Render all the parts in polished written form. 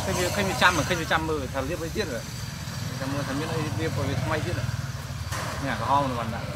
khơi bị trăm mưa thằng liếp ấy giết rồi thằng mưa thằng biết ấy liếp vào việc may giết rồi nhà có hong nó còn lại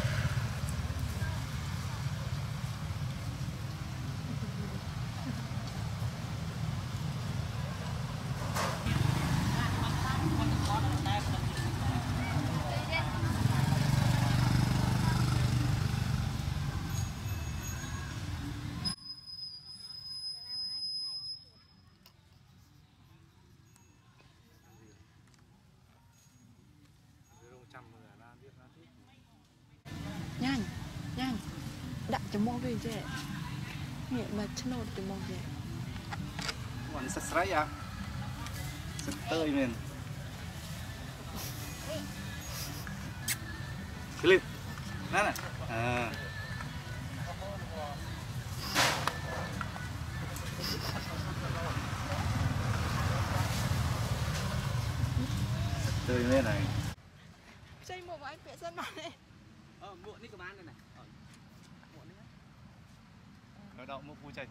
nhanh đặt cho mong về chứ nghĩa mà chân nốt cho mong về còn sạch sấy à sạch tơi mình clip đó này à tươi lên này chơi một anh vẽ sân mà này muộn đi cơ bán đây này muộn đi nó đậu một cú chạy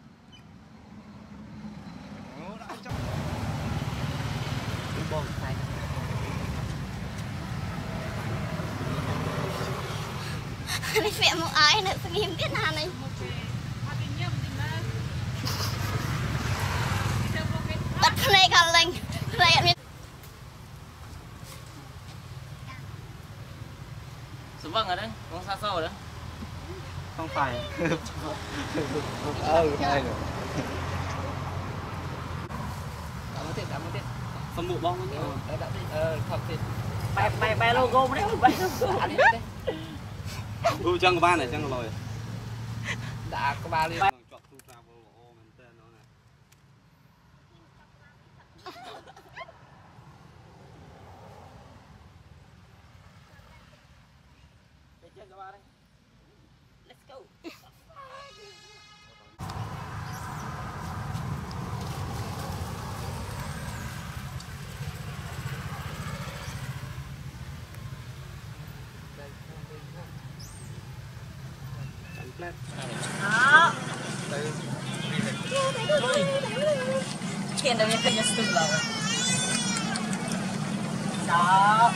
bông xay đi vẽ một ai nữa phải nghiêm biết nào này bắt này cả lành này số vâng ở đấy không xa xôi đấy không phải phải rồi cảm ơn phần mũ bông thật thì bay logo đấy bay logo chân của ba này chân của lồi đã có ba đi let's go đó tiền đâu như kênh YouTube rồi đó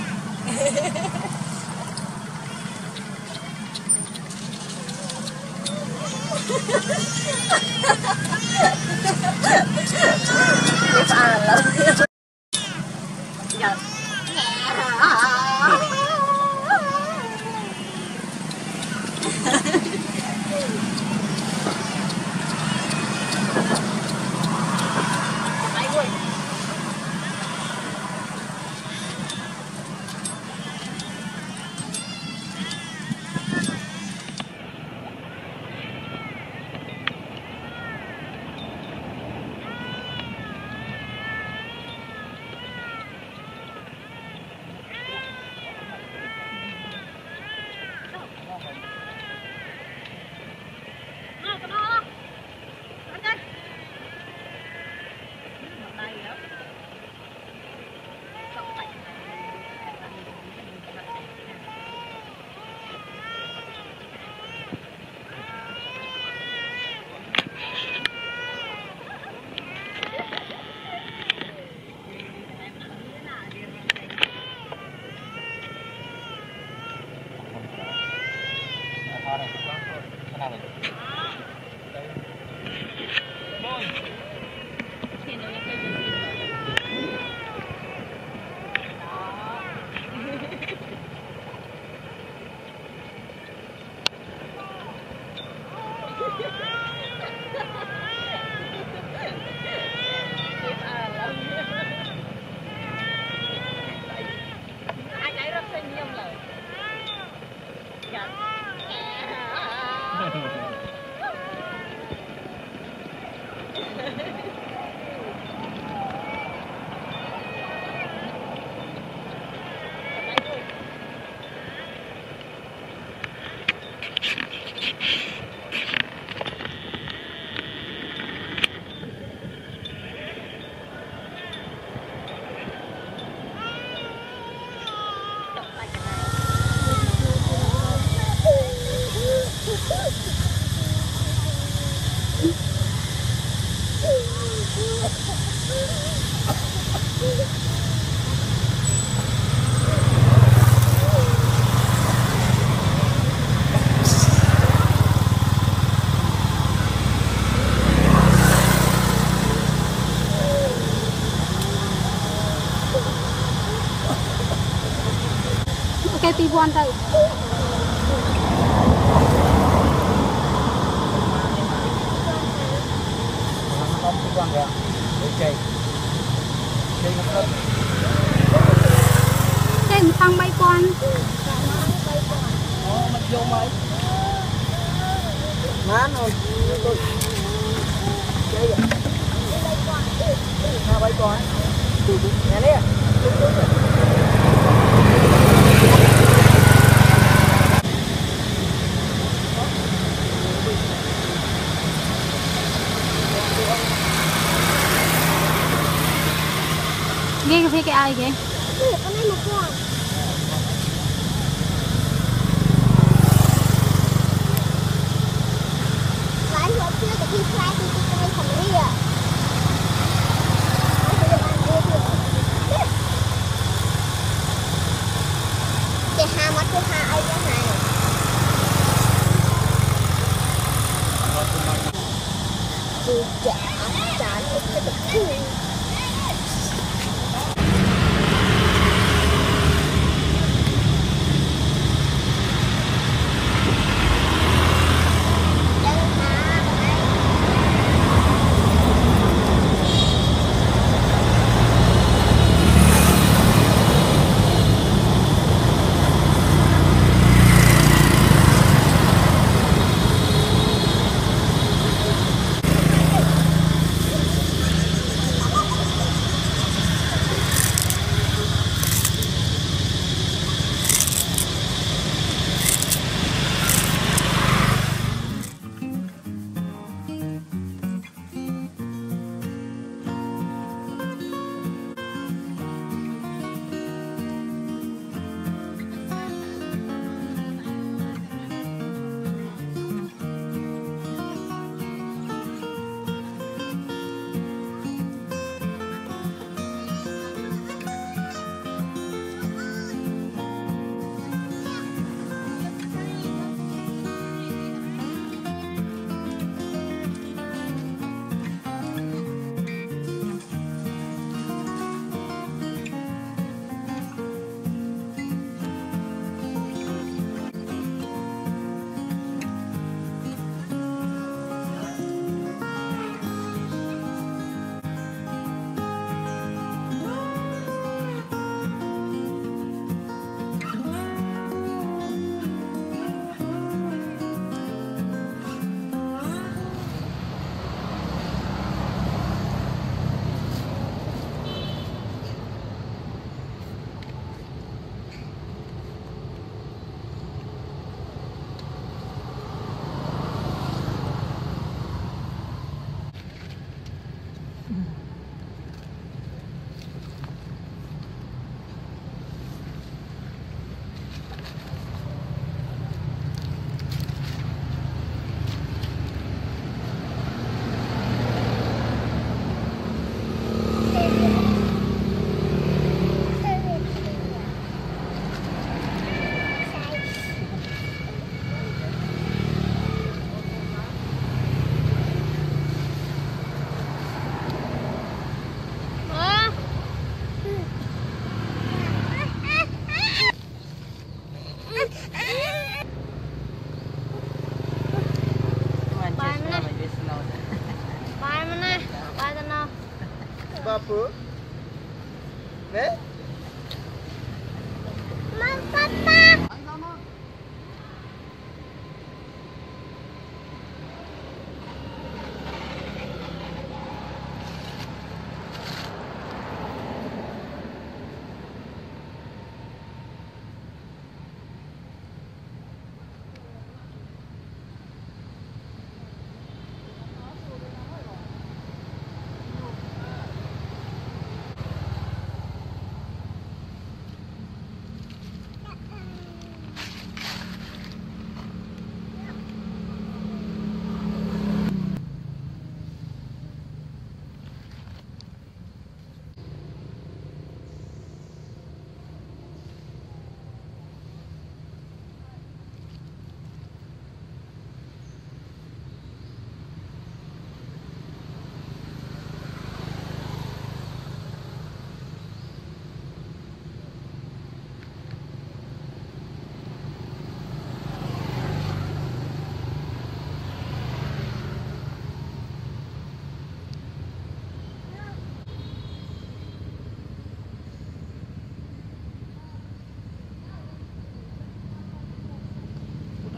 tí von thôi. Không tí von rồi. Ok. Chơi nó hơn. Chơi một tăng bay con. Mất vô mấy. Má rồi. Chơi vậy. Hai bay con. Nhà nè. Nghe cà phê cái ai kìa? Con này một con. Lái vừa chưa cái khi khai thì cái này không đi à. Cái hà mắt cái hà ai cái này. Chị chán cái được cùi. Apa? Ne? Papa.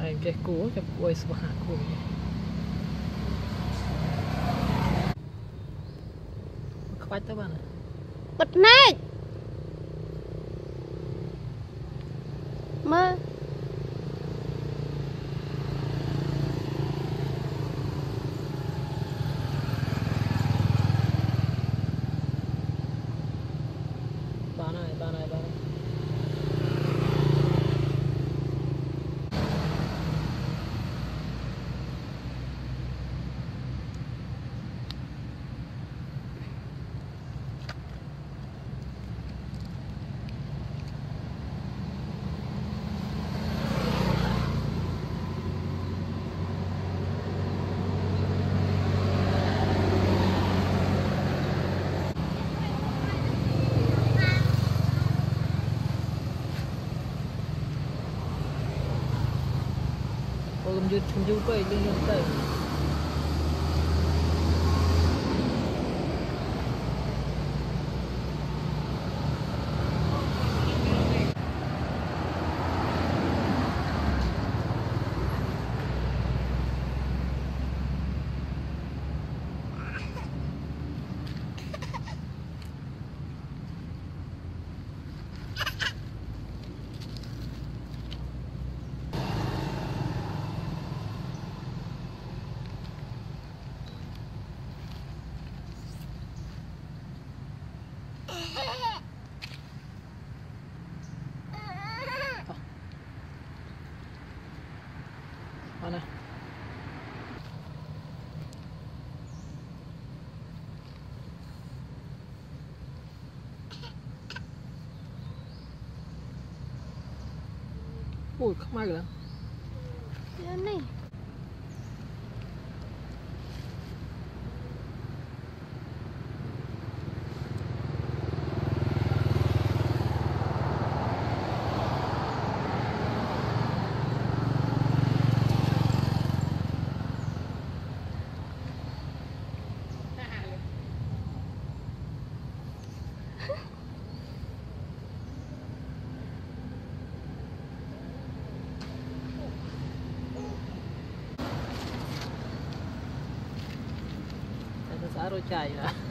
mày cái cú cái quay sập hạ cú quay tới bạn này bật nét mơ bạn này không dư quay lên tay này ui không ai cả này rồi chạy